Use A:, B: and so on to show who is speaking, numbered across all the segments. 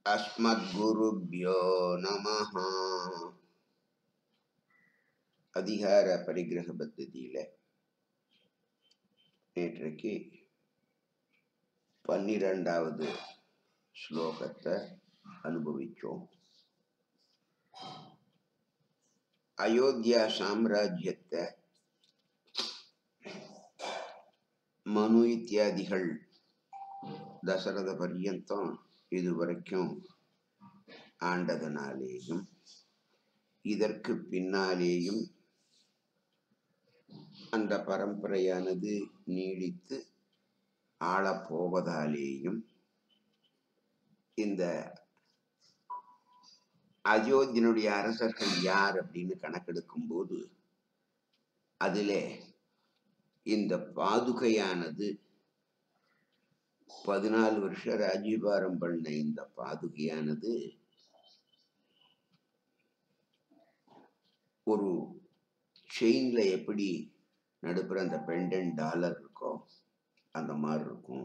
A: अस्मद्गुरुभ्यो नमः. அதிகார பரிகிரக பத்ததியில நேற்றைக்கு 12வது ஸ்லோகத்தை அனுபவிச்சோம். அயோத்தியா சாம்ராஜ்யத்தை மனு இத்தியாதிகள் தசரத பர்யந்தம் இதுவரைக்கும் ஆண்டதனாலேயும் இதற்கு பின்னாலேயும் அந்த பரம்பரையானது நீடித்து ஆளப்போவதாலேயும் இந்த அயோத்தியனுடைய அரசர்கள் யார் அப்படின்னு கணக்கெடுக்கும் போது அதிலே இந்த பாதுகையானது 14 வருஷம் ராஜ்யபாரம் பண்ண இந்த பாதுகையானது ஒரு செயின்ல எப்படி நடுப்புற அந்த பெண்டன் டாலர் இருக்கோ அந்த மாதிரி இருக்கும்.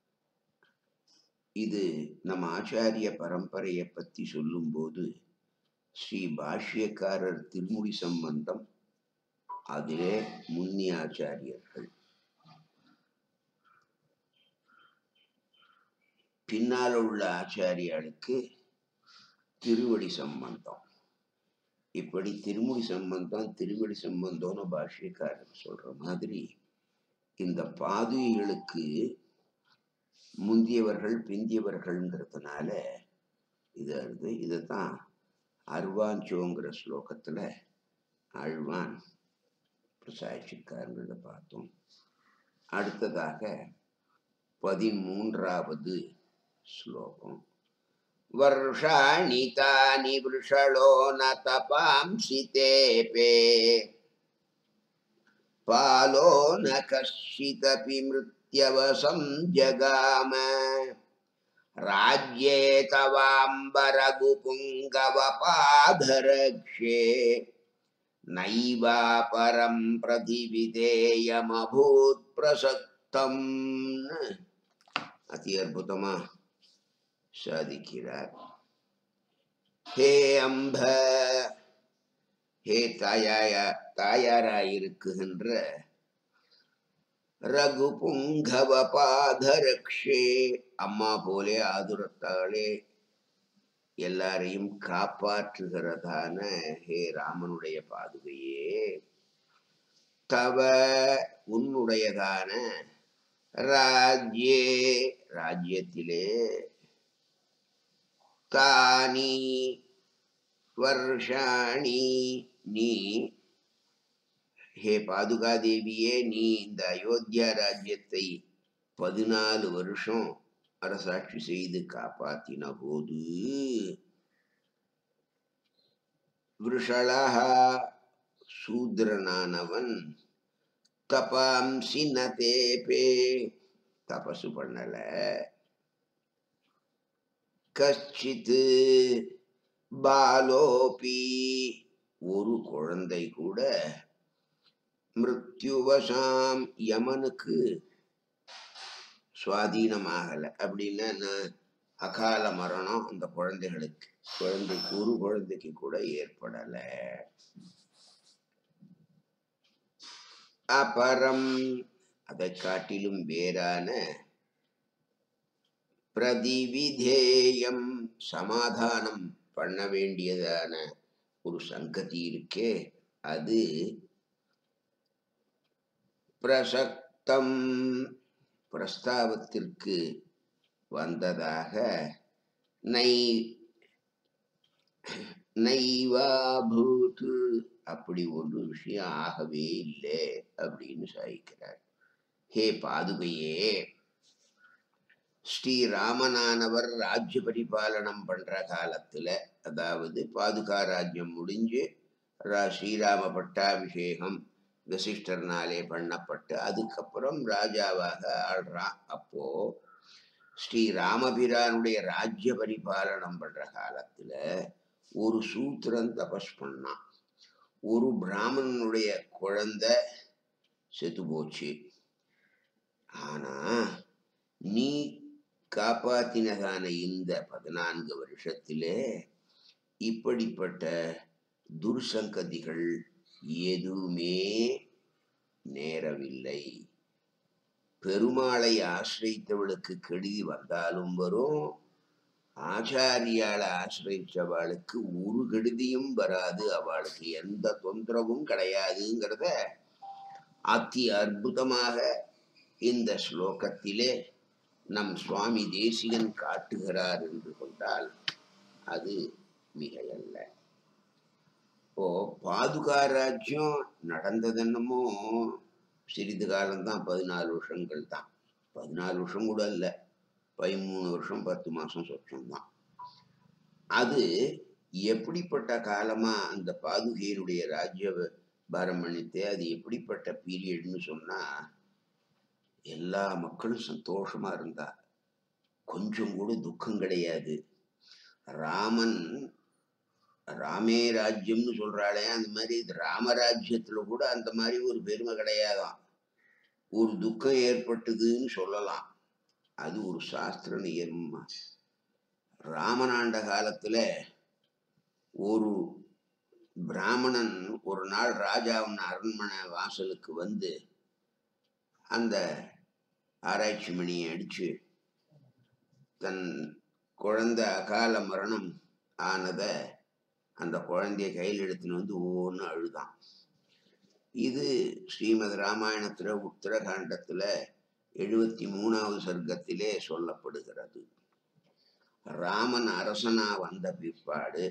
A: இது நம்ம ஆச்சாரிய பரம்பரையை பத்தி சொல்லும் போது ஸ்ரீ பாஷ்யக்காரர் திருமுடி சம்பந்தம் அதிலே முன்னிய ஆச்சாரியர்கள், பின்னால் உள்ள ஆச்சாரியாளுக்கு திருவடி சம்பந்தம். இப்படி திருமுடி சம்பந்தம் திருவடி சம்பந்தம்னு பாஷ்யக்காரர் சொல்ற மாதிரி இந்த பாதுகைகளுக்கு முந்தியவர்கள் பிந்தியவர்கள்ங்கிறதுனால இதைத்தான் அர்வாஞ்சோங்கிற ஸ்லோகத்துல ஆழ்வான் பிரசாரிச்சிருக்காருங்கிறத பார்த்தோம். அடுத்ததாக 13வது ஸ்லோகம். வருஷாணி தானி விருஷளோ ந தபாம்சி தேபே பாலோ ந கஷ்டிதபி மிருத்யவசம் ஜகாம ராஜ்யே தவாம்பரகுபுங்கவ பாதரக்ஷே நைவா பரம் பிரதிவிதேயமபூத் பிரசக்தம். அதி அற்புதமா சாதிக்கிறார். ஹே அம்ப, ஹே தாயாராயிருக்குகின்ற ரகுபுங்கவ பாதரக்ஷே, அம்மா போலே ஆதுரத்தாலே எல்லாரையும் காப்பாற்றுகிறதான ஹே ராமனுடைய பாதுகையே, தவ உன்னுடையதான ராஜ்யே ராஜ்யத்திலே தானி வருஷாணி நீ ஹே பாதுகாதேவியே, நீ இந்த அயோத்தியா ராஜ்யத்தை 14 வருஷம் அரசாட்சி செய்து காப்பாத்தின போது விருஷலஹா சூத்ரனானவன் தபாம்சி ந தேபே தபசு பண்ணல, கஷ்டித் பாலோபி ஒரு குழந்தை கூட மிருத்யுவசாம் யமனுக்கு சுவாதீனமாகல. அப்படின்னா அகால மரணம் அந்த குழந்தைகளுக்கு ஒரு குழந்தைக்கு கூட ஏற்படல. அபரம் அதை காட்டிலும் வேறான பிரதிவிதேயம் சமாதானம் பண்ண வேண்டியதான ஒரு சங்கதி இருக்கே, அது பிரசக்தம் பிரஸ்தாவத்திற்கு வந்ததாக நைவாபூத் அப்படி ஒரு விஷயம் ஆகவே இல்லை அப்படின்னு சாதிக்கிறார். ஹே பாதுகையே, ஸ்ரீராமனானவர் ராஜ்ய பரிபாலனம் பண்ற காலத்துல, அதாவது பாதுகா ராஜ்யம் முடிஞ்சு ஸ்ரீராம பட்டாபிஷேகம் வசிஷ்டர்னாலே பண்ணப்பட்டு அதுக்கப்புறம் ராஜாவாக ஆள்றான். அப்போ ஸ்ரீராமபிரானுடைய ராஜ்ய பரிபாலனம் பண்ற காலத்துல ஒரு சூத்திரன் தபஸ் பண்ணான். ஒரு பிராமணனுடைய குழந்தை செத்து போச்சு. ஆனா நீ காப்பாத்தினதான இந்த 14 வருஷத்திலே இப்படிப்பட்ட துர்சங்கதிகள் எதுவுமே நேரவில்லை. பெருமாளை ஆசிரித்தவளுக்கு கெடுதி வந்தாலும் வரும், ஆச்சாரியால ஆசிரிச்சவாளுக்கு ஒரு கெடுதியும் வராது, அவளுக்கு எந்த தொந்தரவும் கிடையாதுங்கிறத அதி அற்புதமாக இந்த ஸ்லோகத்திலே நம் சுவாமி தேசிகன் காட்டுகிறார் என்று கொண்டால் அது மிகையல்ல. இப்போ பாதுகா ராஜ்யம் நடந்தது என்னமோ சிறிது காலம்தான், 14 வருஷங்கள் தான். 14 வருஷம் கூட இல்லை, 13 வருஷம் 10 மாசம் சொச்சம்தான். அது எப்படிப்பட்ட காலமா அந்த பாதுகையினுடைய ராஜ்ய பாரம் பண்ணிட்டு அது எப்படிப்பட்ட பீரியட்னு சொன்னா, எல்லா மக்களும் சந்தோஷமா இருந்தா, கொஞ்சம் கூட துக்கம் கிடையாது. ராமன் ராமே ராஜ்யம்னு சொல்றாளே, அந்த மாதிரி ராமராஜ்யத்துல கூட அந்த மாதிரி ஒரு பெருமை கிடையாதான். ஒரு துக்கம் ஏற்பட்டதுன்னு சொல்லலாம், அது ஒரு சாஸ்திர நியமமா. ராமனாண்ட காலத்துல ஒரு பிராமணன் ஒரு நாள் ராஜாவின் அரண்மனை வாசலுக்கு வந்து அந்த ஆராய்ச்சி மணியை அடிச்சு தன் குழந்தை அகால மரணம் ஆனத அந்த குழந்தைய கையில் எடுத்துன்னு வந்து ஒவ்வொன்று அழுதான். இது ஸ்ரீமத் ராமாயணத்துல உத்தரகாண்டத்துல 73வது சர்க்கத்திலே சொல்லப்படுகிறது. ராமன் அரசனா வந்த பிற்பாடு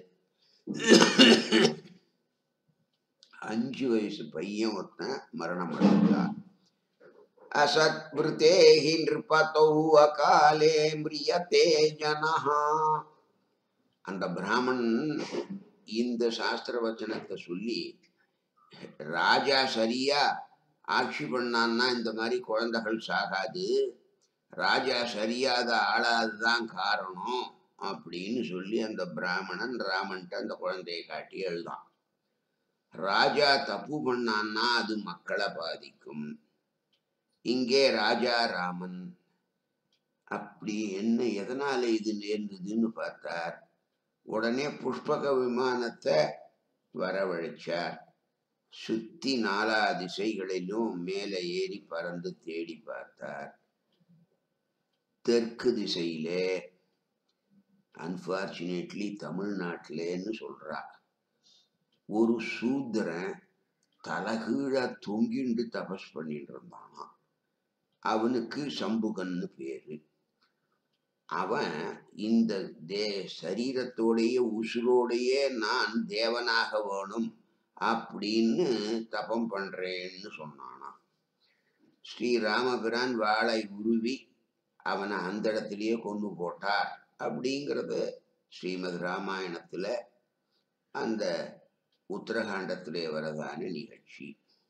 A: 5 வயசு பையன் ஒருத்தன் மரணம் அடைந்தான். அசத்விருத்தே நிருபதௌ அகாலே மிரியதே ஜனஹா. அந்த பிராமணன் இந்த சாஸ்திர வச்சனத்தை சொல்லி, ராஜா சரியா ஆட்சி பண்ணான்னா இந்த மாதிரி குழந்தைகள் சாகாது, ராஜா சரியாத ஆளாதுதான் காரணம் அப்படின்னு சொல்லி அந்த பிராமணன் ராமன்ட்ட அந்த குழந்தையை காட்டி எழுதான். ராஜா தப்பு பண்ணான்னா அது மக்களை பாதிக்கும். இங்கே ராஜா ராமன் அப்படி என்ன எதனால இது நேர்ந்ததுன்னு பார்த்தார். உடனே புஷ்பக விமானத்தை வரவழைச்சார். சுத்தி 4 திசைகளிலும் மேலே ஏறி பறந்து தேடி பார்த்தார். தெற்கு திசையிலே, அன்பார்ச்சுனேட்லி தமிழ்நாட்டிலேன்னு சொல்றா, ஒரு சூத்திரன் தலகீழ தொங்கிண்டு தபஸ் பண்ணிட்டு இருந்தானா. அவனுக்கு சம்புகன்னு பேரு. அவன் இந்த சரீரத்தோடைய உசுரோடையே நான் தேவனாக வேணும் அப்படின்னு தபம் பண்றேன்னு சொன்னானா. ஸ்ரீராமபிரான் வாளை உருவி அவனை அந்த இடத்திலேயே கொண்டு போட்டார் அப்படிங்கிறது ஸ்ரீமத் ராமாயணத்துல அந்த உத்தரகாண்டத்திலே வரதான நிகழ்ச்சி.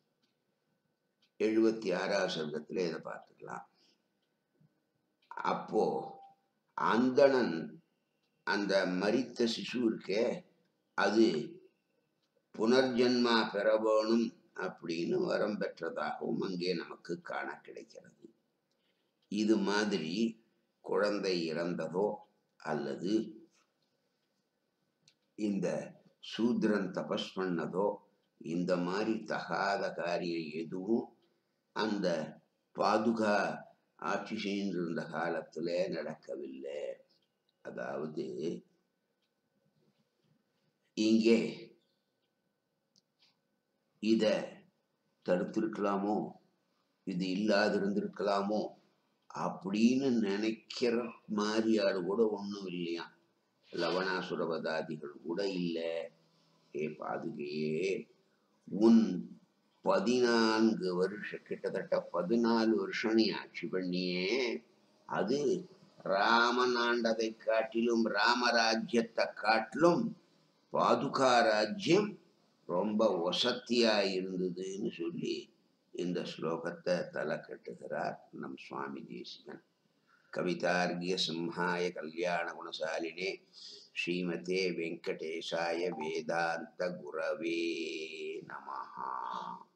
A: 76வது சர்க்கத்துல இதை பார்த்துக்கலாம். அப்போ அந்தணன் அந்த மரித்த சிசு இருக்கே, அது புனர்ஜன்மா பெற வேணும் அப்படின்னு வரம் பெற்றதாகவும் அங்கே நமக்கு காண கிடைக்கிறது. இது மாதிரி குழந்தை இறந்ததோ அல்லது இந்த சூத்ரன் தபஸ் பண்ணதோ இந்த மாதிரி தகாத காரியம் எதுவும் அந்த பாதுகா ஆட்சி செய்திருந்த காலத்துல நடக்கவில்லை. அதாவது இங்கே இத தடுத்திருக்கலாமோ, இது இல்லாதிருந்திருக்கலாமோ அப்படின்னு நினைக்கிற மாதிரி ஆள் கூட ஒண்ணும் இல்லையா. லவணாசுரவதாதிகள் கூட இல்லை. ஏ பாதுகையே, உன் 14 வருஷம், கிட்டத்தட்ட 14 வருஷம் நீ ஆட்சி பண்ணியே, அது ராமன் ஆண்டதை காட்டிலும் ராமராஜ்யத்தை காட்டிலும் பாதுகா ராஜ்யம் ரொம்ப வசத்தியா இருந்ததுன்னு சொல்லி இந்த ஸ்லோகத்தை தலை கட்டுகிறார் நம் சுவாமி தேசிகன். கவிதார்கிய சிம்ஹாய கல்யாண குணசாலினே ஸ்ரீமதே வெங்கடேசாய வேதாந்த குரவே நமஹா.